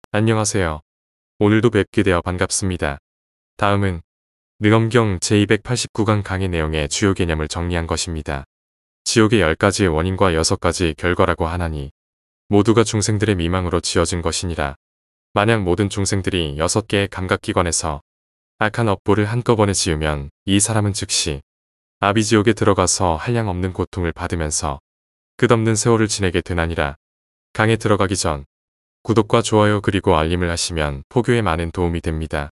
안녕하세요. 오늘도 뵙게 되어 반갑습니다. 다음은 능엄경 제289강 강의 내용의 주요 개념을 정리한 것입니다. 지옥의 10가지의 원인과 6가지 결과라고 하나니 모두가 중생들의 미망으로 지어진 것이니라. 만약 모든 중생들이 6개의 감각기관에서 악한 업보를 한꺼번에 지으면 이 사람은 즉시 아비지옥에 들어가서 한량없는 고통을 받으면서 끝없는 세월을 지내게 되나니라. 강에 들어가기 전 구독과 좋아요 그리고 알림을 하시면 포교에 많은 도움이 됩니다.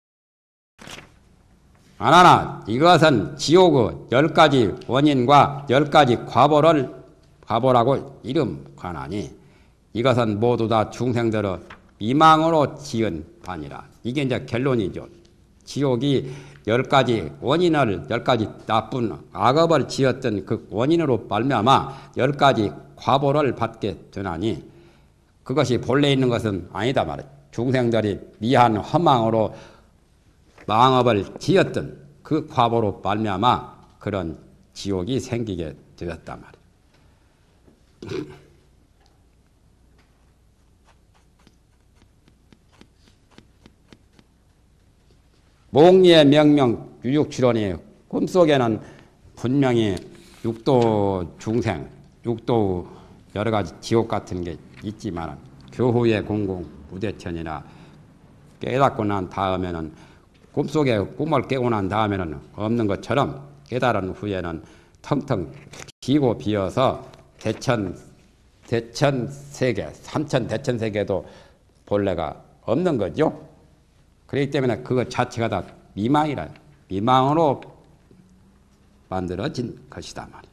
아나나 이것은 지옥의 10가지 원인과 10가지 과보라고 이름하나니 이것은 모두 다 중생들의 미망으로 지은 바니라. 이게 이제 결론이죠. 지옥이 10가지 원인을 10가지 나쁜 악업을 지었던 그 원인으로 말미암아 10가지 과보를 받게 되나니 그것이 본래 있는 것은 아니다 말이야. 중생들이 미한 허망으로 망업을 지었던 그 과보로 말미암아 그런 지옥이 생기게 되었단 말이야. 몽리의 명명 유육출원이 꿈속에는 분명히 육도 중생, 육도 여러 가지 지옥 같은 게 있지만 교후의 공공 무대천이나 깨닫고 난 다음에는 꿈속에 꿈을 깨고 난 다음에는 없는 것처럼 깨달은 후에는 텅텅 비고 비어서 대천세계, 삼천대천세계도 본래가 없는 거죠. 그렇기 때문에 그것 자체가 다 미망이라, 미망으로 만들어진 것이다 말이에요.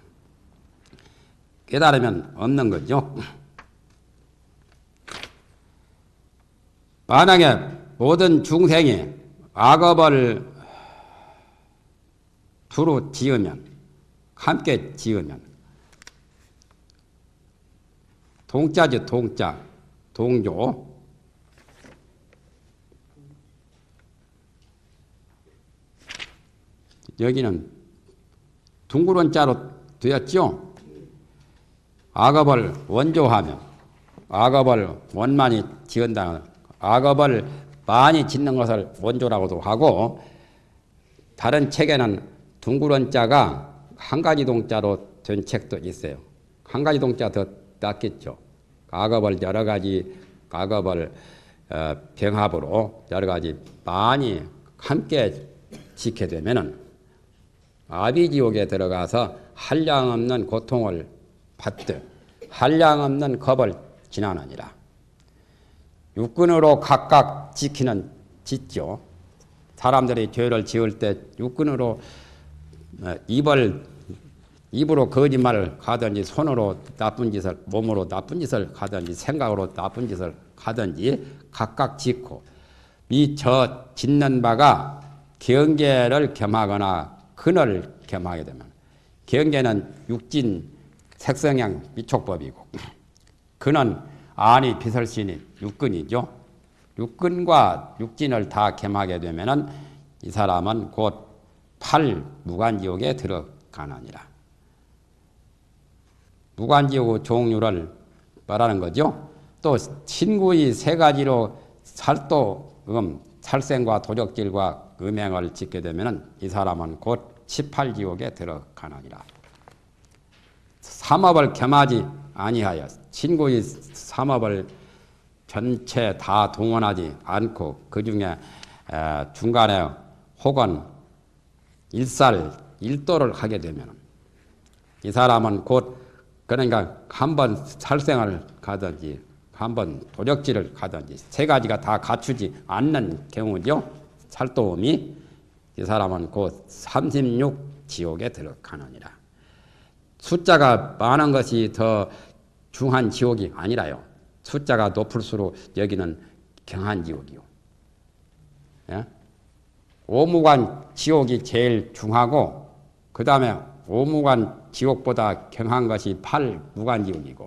깨달으면 없는 거죠. 만약에 모든 중생이 악업을 두루 지으면, 함께 지으면, 동자지 동자, 동조, 여기는 둥그런 자로 되었죠. 악업을 원조하면, 악업을 원만히 지은다는, 악업을 많이 짓는 것을 원조라고도 하고, 다른 책에는 둥그런 자가 한 가지 동자로 된 책도 있어요. 한 가지 동자 더 낫겠죠. 악업을 여러 가지, 악업을 병합으로 여러 가지 많이 함께 지게 되면은 아비지옥에 들어가서 한량없는 고통을 받듯 한량없는 겁을 지나느니라. 육근으로 각각 지키는 짓죠. 사람들이 죄를 지을 때 육근으로 입으로 거짓말을 하든지 손으로 나쁜 짓을, 몸으로 나쁜 짓을 하든지 생각으로 나쁜 짓을 하든지 각각 짓고 이 저 짓는 바가 경계를 겸하거나 근을 겸하게 되면, 경계는 육진 색성향 미촉법이고 근은 안이 비설신이 육근이죠. 육근과 육진을 다 겸하게 되면은 이 사람은 곧 팔무간지옥에 들어가느니라. 무간지옥의 종류를 말하는 거죠. 또 친구의 3가지로 살생과 도적질과 음행을 짓게 되면은 이 사람은 곧 18지옥에 들어가느니라. 삼업을 겸하지 아니하여 친구의 삼업을 전체 다 동원하지 않고 그 중에 중간에 혹은 일도를 하게 되면 이 사람은 곧 그러니까 한번 살생을 가든지 한번 도적질을 가든지 3가지가 다 갖추지 않는 경우죠. 살도음이 이 사람은 곧 36지옥에 들어가느니라. 숫자가 많은 것이 더 중한 지옥이 아니라요. 숫자가 높을수록 여기는 경한 지옥이요. 예? 오무관 지옥이 제일 중하고 그 다음에 오무관 지옥보다 경한 것이 8무간지옥이고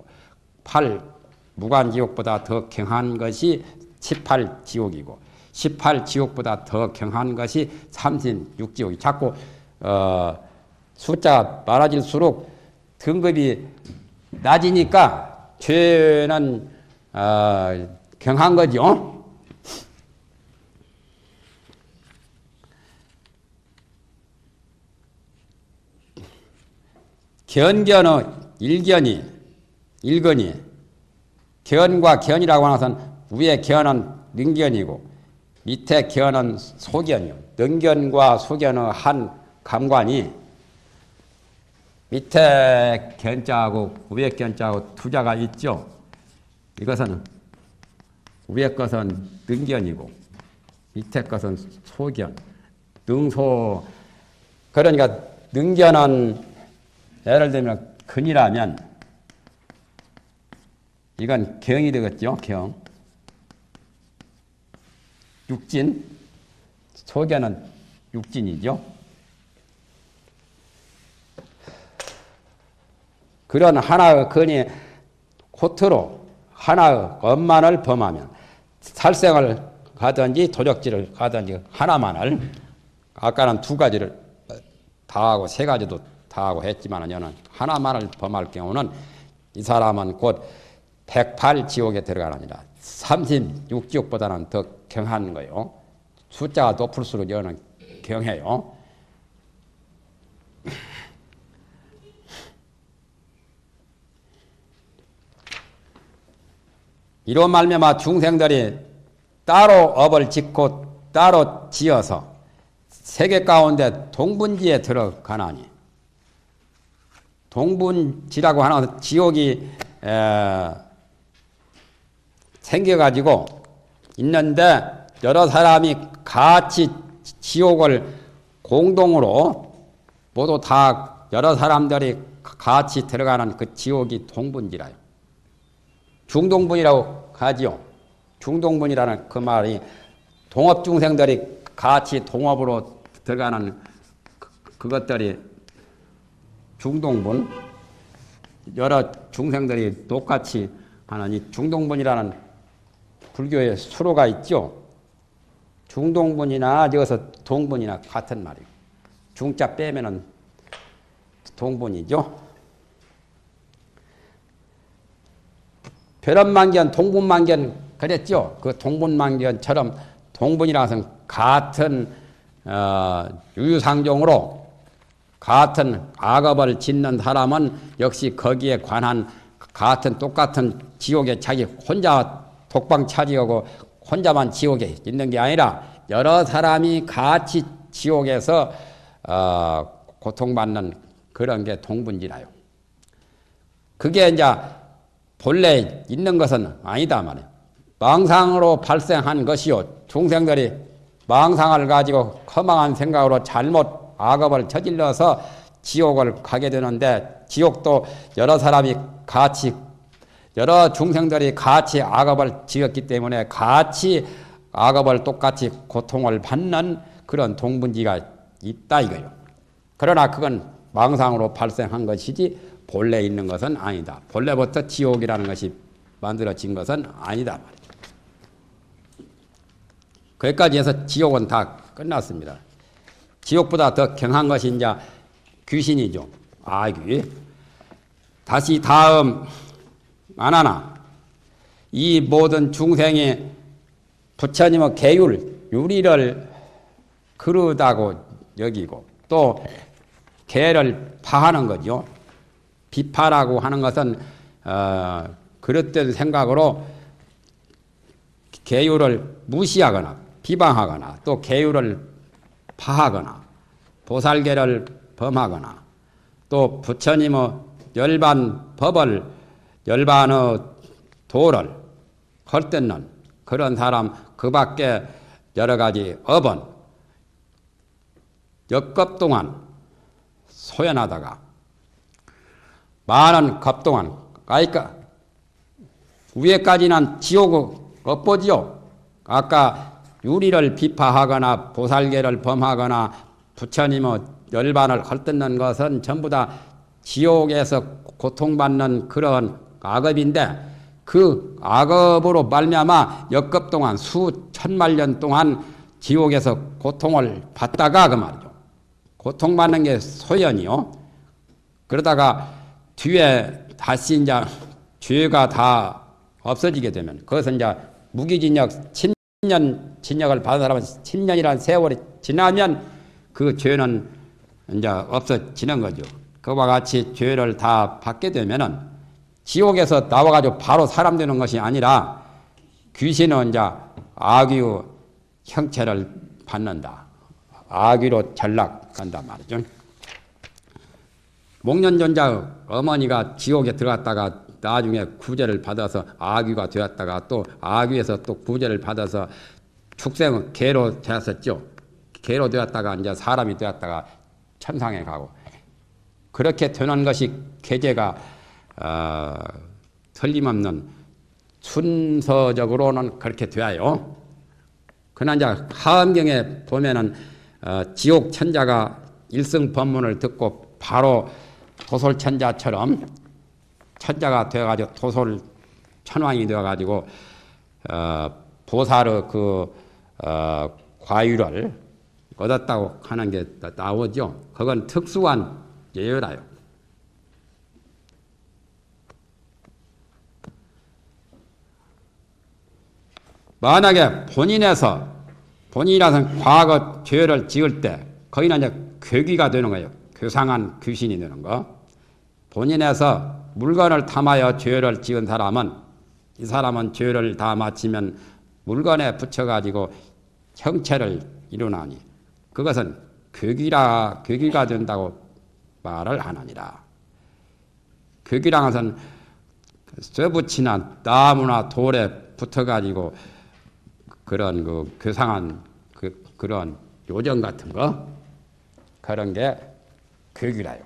8무간지옥보다 더 경한 것이 18지옥이고 18지옥보다 더 경한 것이 36지옥이 자꾸 숫자가 많아질수록 등급이 낮으니까 죄는 경한 거죠. 견견의 일견이 견과 견이라고 하는 것은 위에 견은 능견이고 밑에 견은 소견이요. 능견과 소견의 한 감관이 밑에 견자하고 위에 견자하고 투자가 있죠. 이것은 위에 것은 능견이고 밑에 것은 소견, 능소. 그러니까 능견은 예를 들면 근이라면 이건 경이 되겠죠. 경. 육진. 소견은 육진이죠. 그런 하나의 근이 코트로 하나의 업만을 범하면 살생을 가든지 도적질을 가든지 하나만을, 아까는 두 가지를 다 하고 세 가지도 다 하고 했지만 저는 하나만을 범할 경우는 이 사람은 곧 108지옥에 들어가느니라. 36지옥보다는 더 경한 거예요. 숫자가 높을수록 저는 경해요. 이로 말미암아 중생들이 따로 업을 짓고 따로 지어서 세계 가운데 동분지에 들어가나니, 동분지라고 하는 지옥이 생겨가지고 있는데 여러 사람이 같이 지옥을 공동으로 모두 다 여러 사람들이 같이 들어가는 그 지옥이 동분지라요. 중동분이라고 하지요. 중동분이라는 그 말이 동업중생들이 같이 동업으로 들어가는 그것들이 중동분, 여러 중생들이 똑같이 하는 이 중동분이라는 불교의 수로가 있죠. 중동분이나 여기서 동분이나 같은 말이에요. 중자 빼면은 동분이죠. 벼런만견, 동분만견 그랬죠. 그 동분만견처럼 동분이라는 것은 같은 유유상종으로 같은 악업을 짓는 사람은 역시 거기에 관한 같은 똑같은 지옥에 자기 혼자 독방 차지하고 혼자만 지옥에 있는 게 아니라 여러 사람이 같이 지옥에서 고통받는 그런 게 동분지라요. 그게 이제 본래 있는 것은 아니다 말이에요. 망상으로 발생한 것이요. 중생들이 망상을 가지고 허망한 생각으로 잘못 악업을 저질러서 지옥을 가게 되는데, 지옥도 여러 사람이 같이, 여러 중생들이 같이 악업을 지었기 때문에 같이 악업을 똑같이 고통을 받는 그런 동분지가 있다 이거요. 그러나 그건 망상으로 발생한 것이지 본래 있는 것은 아니다. 본래부터 지옥이라는 것이 만들어진 것은 아니다 말이죠. 거기까지 해서 지옥은 다 끝났습니다. 지옥보다 더 경한 것이 이제 귀신이죠. 아귀. 다시 다음 안하나 이 모든 중생이 부처님의 계율, 유리를 그르다고 여기고 또 개를 파하는 거죠. 비파라고 하는 것은 그릇된 생각으로 계율을 무시하거나 비방하거나 또 계율을 파하거나 보살계를 범하거나 또 부처님의 열반 법을, 열반의 도를 헐뜯는 그런 사람, 그 밖에 여러 가지 업은 역급 동안 소연하다가 많은 급 동안, 그러니까 위에까지는 지옥의 업보지요. 아까 유리를 비파하거나 보살계를 범하거나 부처님의 열반을 헐뜯는 것은 전부 다 지옥에서 고통받는 그런 악업인데, 그 악업으로 말미암아 역급 동안 수천만 년 동안 지옥에서 고통을 받다가 그 말이죠. 고통받는 게 소연이요. 그러다가 뒤에 다시 이제 죄가 다 없어지게 되면 그것은 이제 무기징역 10년 징역을 받은 사람은 10년이라는 세월이 지나면 그 죄는 이제 없어지는 거죠. 그와 같이 죄를 다 받게 되면은 지옥에서 나와가지고 바로 사람 되는 것이 아니라 귀신은 이제 악귀의 형체를 받는다. 악귀로 전락한단 말이죠. 목련존자의 어머니가 지옥에 들어갔다가 나중에 구제를 받아서 악귀가 되었다가 또 악귀에서 또 구제를 받아서 축생은 개로 되었었죠. 개로 되었다가 이제 사람이 되었다가 천상에 가고 그렇게 되는 것이 계제가 틀림없는 순서적으로는 그렇게 되어요. 그러나 이제 하엄경에 보면은 지옥 천자가 일승 법문을 듣고 바로 도솔 천자처럼 천자가 되어가지고 도솔 천왕이 되어가지고 보살의 그 과유를 얻었다고 하는 게 나오죠. 그건 특수한 예외라요. 만약에 본인이라서 과거 죄를 지을 때 거기는 이제 괴귀가 되는 거예요. 괴상한 귀신이 되는 거. 본인에서 물건을 탐하여 죄를 지은 사람은 이 사람은 죄를 다 마치면 물건에 붙여가지고 형체를 이루나니 그것은 괴귀가 된다고 말을 하느니라. 괴귀란 것은 쇠붙이나 나무나 돌에 붙어가지고 그런 그 괴상한 그런 요정 같은 거 그런 게 괴귀라요.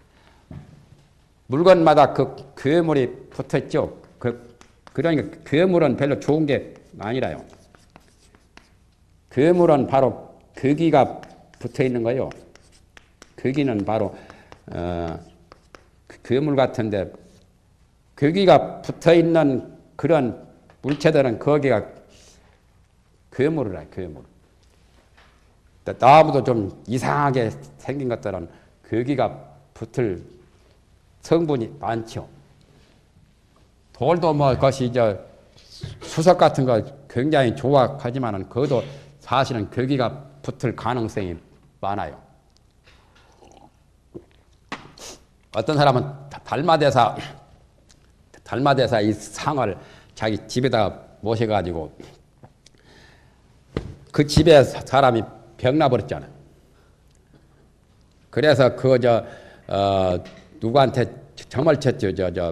물건마다 그 괴물이 붙어있죠. 그러니까 괴물은 별로 좋은 게 아니라요. 괴물은 바로 괴귀가 붙어 있는 거요. 괴귀는 바로 괴물 같은데 괴귀가 붙어 있는 그런 물체들은 거기가 괴물이라 괴물. 나무도 좀 이상하게 생긴 것들은 괴귀가 붙을 성분이 많죠. 돌도 뭐 그것이 수석 같은 거 굉장히 좋아하지만은 그것도 사실은 괴귀가 붙을 가능성이 많아요. 어떤 사람은 달마대사 이 상을 자기 집에다가 모셔가지고 그 집에 사람이 병나버렸잖아요. 그래서 누구한테 점을 쳤죠.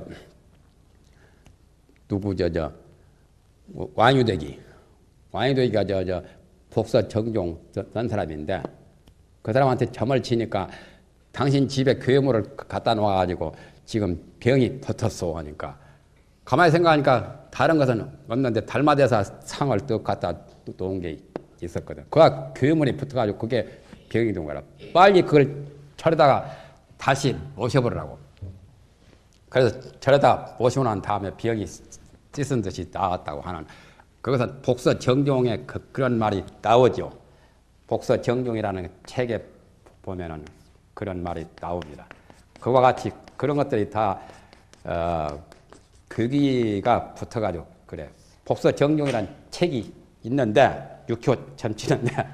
왕유대기가 복서 정종 던 사람인데 그 사람한테 점을 치니까 당신 집에 괴물을 갖다 놓아가지고 지금 병이 붙었어 하니까 가만히 생각하니까 다른 것은 없는데 달마대사 상을 또 갖다 놓은 게 있었거든. 그가 괴물이 붙어가지고 그게 병이 된 거라. 빨리 그걸 저러다가 다시 모셔버리라고. 그래서 저러다 모시고 난 다음에 병이 씻은 듯이 나았다고 하는 그것은 복서 정종의 그런 말이 나오죠. 복서 정종이라는 책에 보면은 그런 말이 나옵니다. 그와 같이 그런 것들이 다 괴귀가 붙어가지고 그래. 복서 정종이라는 책이 있는데 6호 점치는데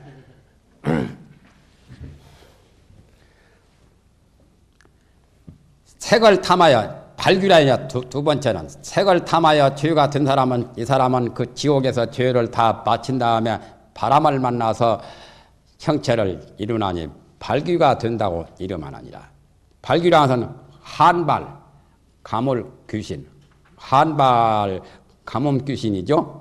색을 탐하여 발귀라냐 두 번째는 색을 탐하여 죄가 든 사람은 이 사람은 그 지옥에서 죄를 다 마친 다음에 바람을 만나서 형체를 이루나니 발귀가 된다고 이름은 아니라 발귀라는 것은 한발 가물 귀신 한발 가뭄 귀신이죠.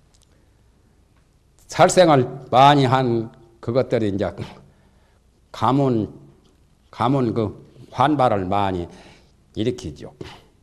살생을 많이 한 그것들이 이제 가문 그 환발을 많이 일으키죠.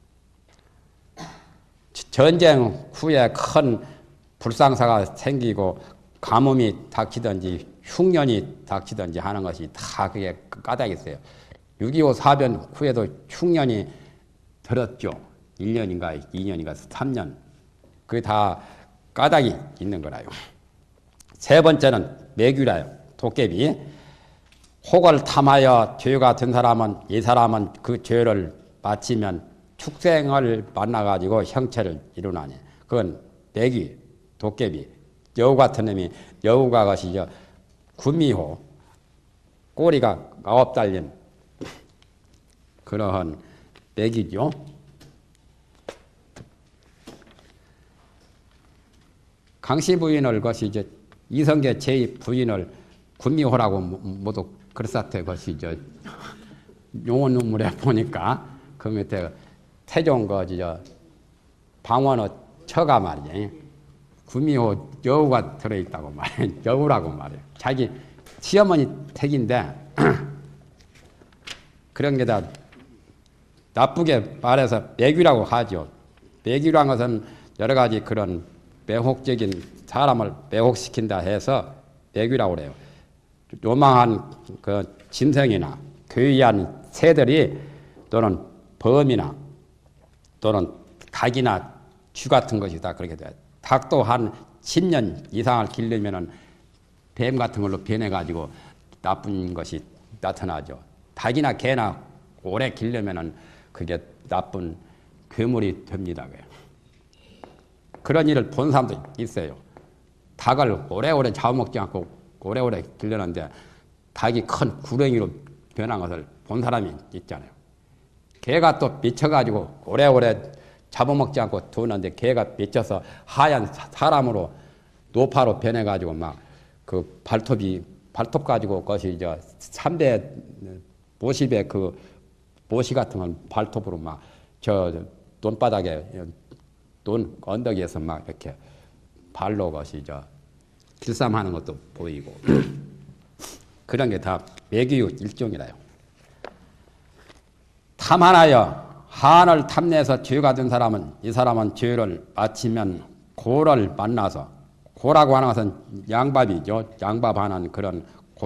전쟁 후에 큰 불상사가 생기고 가뭄이 닥치든지 흉년이 닥치든지 하는 것이 다 그게 까닭이 있어요. 6.25 사변 후에도 흉년이 들었죠. 1년인가 2년인가 3년. 그게 다 까닭이 있는 거라요. 세 번째는 매규라요. 도깨비. 혹을 탐하여 죄가 든 사람은 이 사람은 그 죄를 마치면 축생을 만나가지고 형체를 이루나니 그건 매귀. 도깨비. 여우 같은 놈이 여우가 것이죠. 구미호. 꼬리가 9달린 그러한 맥이죠. 강씨 부인을 것이죠. 이성계 제2 부인을 구미호라고 모두 그렇사태 것이죠. 용어 눈물에 보니까 그 밑에 태종 거지죠. 방원호 처가 말이지. 구미호 여우가 들어있다고 말이에요. 여우라고 말이에요. 자기 시어머니 택인데 그런 게 다 나쁘게 말해서 매귀라고 하죠. 매귀란 것은 여러 가지 그런 매혹적인 사람을 매혹시킨다 해서 매귀라고 그래요. 요망한 그 짐승이나 괴이한 새들이 또는 범이나 또는 닭이나 쥐 같은 것이 다 그렇게 돼요. 닭도 한 10년 이상을 기르면은 뱀 같은 걸로 변해가지고 나쁜 것이 나타나죠. 닭이나 개나 오래 기르면은 그게 나쁜 괴물이 됩니다. 그런 일을 본 사람도 있어요. 닭을 오래오래 잡아먹지 않고 오래오래 길렀는데 닭이 큰 구렁이로 변한 것을 본 사람이 있잖아요. 개가 또 미쳐가지고 오래오래 잡아먹지 않고 두었는데 개가 미쳐서 하얀 사람으로 노파로 변해가지고 막 그 발톱 가지고 그것이 저 3배 모시배 그 모시 같은 건 발톱으로 막 저 논바닥에 논 언덕에서 막 이렇게 발로 것이 저 길쌈하는 것도 보이고 그런 게 다 매기의 일종이라요. 탐하나여 한을 탐내서 죄가 된 사람은 이 사람은 죄를 마치면 고를 만나서 고라고 하는 것은 양밥이죠. 양밥하는 그런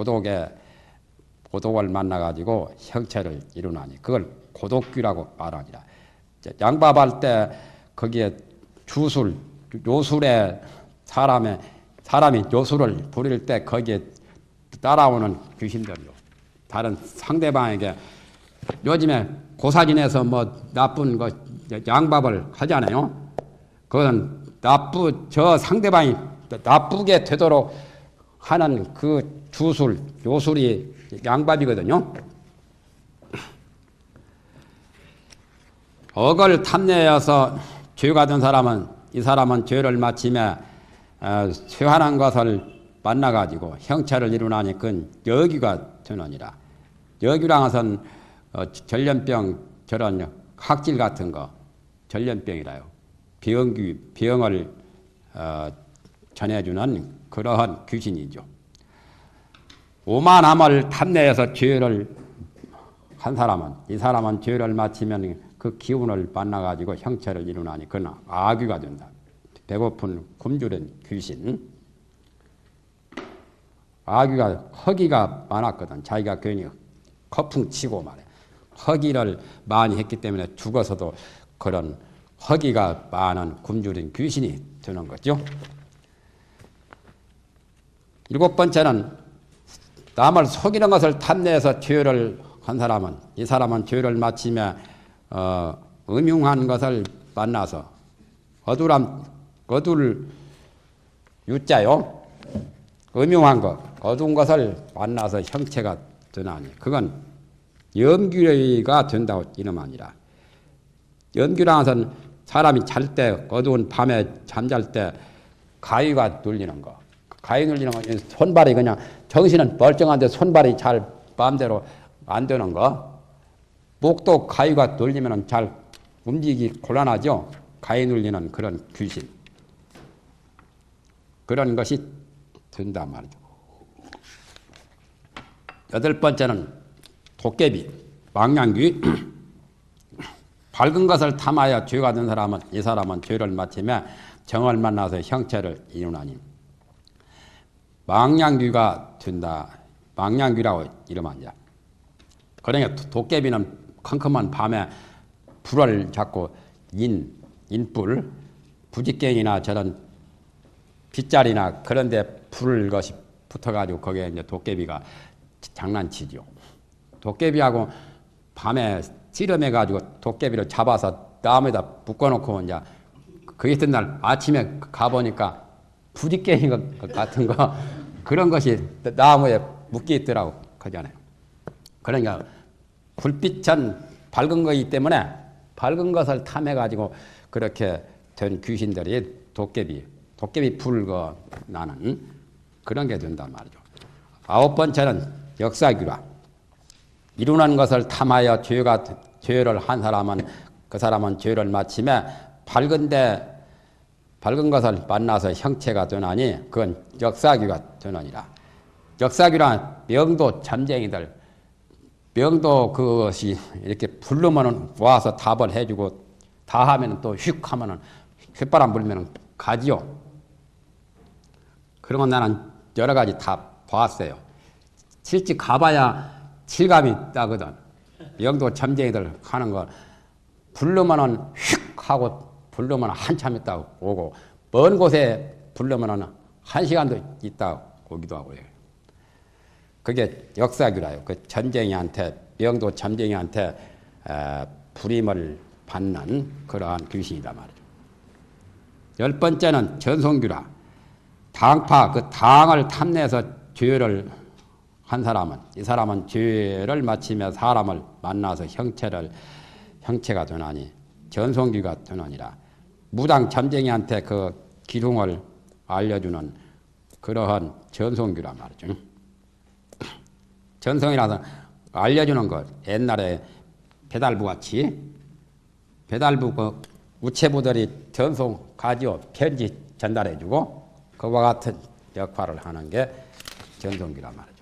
고독을 만나가지고 형체를 이루나니 그걸 고독귀라고 말하니라. 양밥할 때 거기에 요술에 사람이 요술을 부릴 때 거기에 따라오는 귀신들이요. 다른 상대방에게 요즘에 고사진에서 뭐 나쁜 거 양밥을 하잖아요. 그건 저 상대방이 나쁘게 되도록 하는 그 요술이 양밥이거든요. 억을 탐내어서 죄가 된 사람은 이 사람은 죄를 마치며 죄하는 것을 만나가지고 형체를 이루나니 그건 여귀가 되느니라. 여귀란 것은 전염병 저런 학질 같은 거 전염병이라요. 병을 전해주는 그러한 귀신이죠. 오만함을 탐내어서 죄를 한 사람은 이 사람은 죄를 마치면 그 기운을 만나가지고 형체를 이루나니 그건 악귀가 된다. 배고픈 굶주린 귀신. 악귀가 허기가 많았거든. 자기가 괜히 거풍치고 말해. 허기를 많이 했기 때문에 죽어서도 그런 허기가 많은 굶주린 귀신이 되는 거죠. 7번째는 남을 속이는 것을 탐내서 죄를 한 사람은 이 사람은 죄를 마치며 음흉한 것을 만나서 어둘 유자요. 음흉한 것, 어두운 것을 만나서 형체가 드나니 그건 염귀가 된다고 이름 아니라. 염귀라는 것은 사람이 잘 때 어두운 밤에 잠잘 때 가위가 눌리는 거. 가위 눌리는 거 손발이 그냥 정신은 멀쩡한데 손발이 잘 마음대로 안 되는 거. 목도 가위가 눌리면 잘 움직이기 곤란하죠. 가위 눌리는 그런 귀신. 그런 것이 된단 말이죠. 8번째는 도깨비, 망냥귀. 밝은 것을 탐하여 죄가 된 사람은 이 사람은 죄를 마치며 정을 만나서 형체를 이루나니 망냥귀가 된다. 망냥귀라고 이름하냐. 그러니까 도깨비는 컴컴한 밤에 불을 잡고 인불, 부직갱이나 저런 빗자리나 그런 데 불 것이 붙어가지고 거기에 이제 도깨비가 장난치죠. 도깨비하고 밤에 씨름해가지고 도깨비를 잡아서 나무에다 묶어놓고 이제 그 있던 날 아침에 가보니까 부지깽이 것 같은 거 그런 것이 나무에 묶여 있더라고 그전에. 그러니까 불빛은 밝은 거이기 때문에 밝은 것을 탐해 가지고 그렇게 된 귀신들이 도깨비 불거 나는 그런 게 된단 말이죠. 아홉 번째는 역사규라. 이루는 것을 탐하여 죄를 한 사람은 그 사람은 죄를 마침에 밝은 것을 만나서 형체가 되나니 그건 역사규가 되느니라. 역사규란 명도 잠쟁이들, 명도 그것이 이렇게 부르면은 와서 답을 해주고 다 하면은 또 휙 하면은 휘바람 불면은 가지요. 그런 건 나는 여러 가지 다 봤어요. 실제 가봐야 실감이 나거든. 명도 잠쟁이들 하는 거 부르면은 휙 하고 부르면 한참 있다 오고 먼 곳에 부르면은 1시간도 있다 오기도 하고요. 그게 역사규라요. 그 전쟁이한테 명도 잠쟁이한테 불임을 받는 그러한 귀신이다 말이죠. 10번째는 전송규라. 당파 그 당을 탐내서 죄를 한 사람은 이 사람은 죄를 마치며 사람을 만나서 형체가 되나니 전송규가 되느니라. 무당 잠쟁이한테 그 기둥을 알려주는 그러한 전송규란 말이죠. 전송이라서 알려주는 것 옛날에 배달부 같이 배달부 그 우체부들이 전송 가지고 편지 전달해주고 그와 같은 역할을 하는 게 전송규란 말이죠.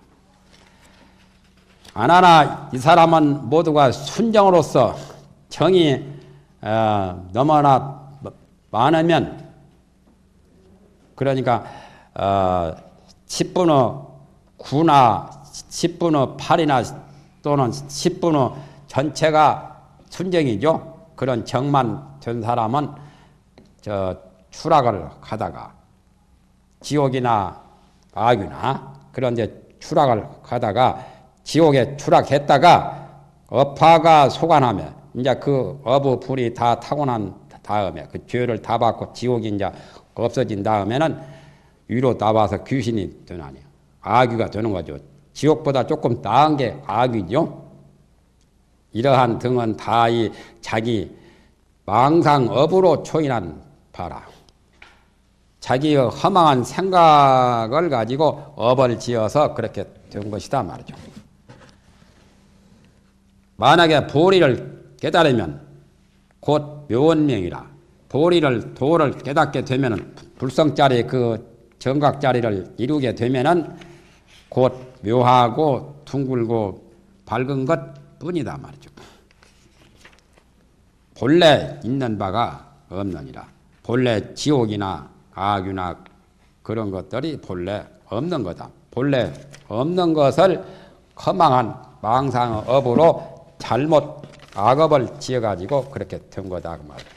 안하나 이 사람은 모두가 순정으로서 정이 너무나 많으면 그러니까 10분의 9나 10분의 8이나 또는 10분의 전체가 순정이죠. 그런 정만 된 사람은 추락을 하다가 지옥이나 악유나 그런 데 추락을 하다가 지옥에 추락했다가 업화가 소관하며 이제 그 업의 불이 다 타고 난 다음에 그 죄를 다 받고 지옥이 이제 없어진 다음에는 위로 나와서 귀신이 되나니 악유가 되는 거죠. 지옥보다 조금 나은 게 악유죠. 이러한 등은 다 이 자기 망상업으로 초인한 바라. 자기의 허망한 생각을 가지고 업을 지어서 그렇게 된 것이다 말이죠. 만약에 보리를 깨달으면 곧 묘원명이라. 도를 깨닫게 되면은 불성자리 그 정각자리를 이루게 되면은 곧 묘하고 둥글고 밝은 것 뿐이다 말이죠. 본래 있는 바가 없느니라. 본래 지옥이나 악유나 그런 것들이 본래 없는 거다. 본래 없는 것을 허망한 망상의 업으로 잘못 악업을 지어가지고 그렇게 된 거다 그 말이에요.